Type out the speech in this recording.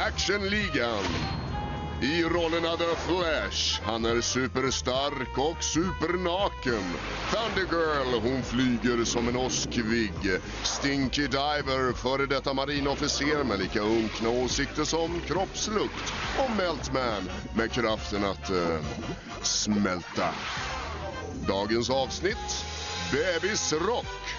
Ligan. I rollerna The Flash, han är superstark och supernaken. Thunder Girl, hon flyger som en åskvigg. Stinky Diver, före detta marinofficer med lika unkna åsikter som kroppslukt. Och Meltman med kraften att smälta. Dagens avsnitt, Bebisrock.